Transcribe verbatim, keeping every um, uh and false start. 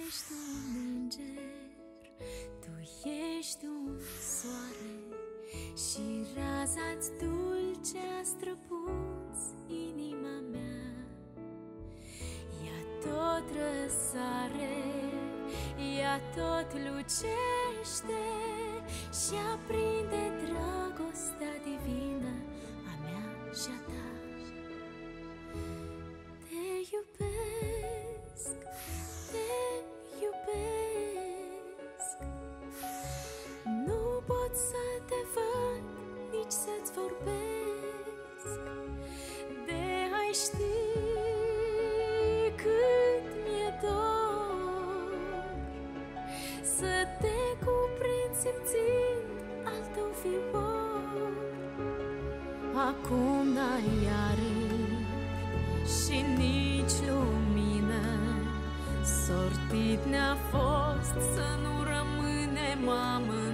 ești un înger, tu ești un soare și raza-ți dulcea străpunți inima mea. Ea tot răsare, ea tot lucește și aprinde dragostea divină a mea și a ta. Te iubesc, te iubesc, nu pot să te văd, nici să-ți vorbesc. De ai ști cât mi-e dor să te cuprind simțind al tău fior. Acum n-ai aripi și nici lumină, sortit ne-a fost să nu rămânem amândoi.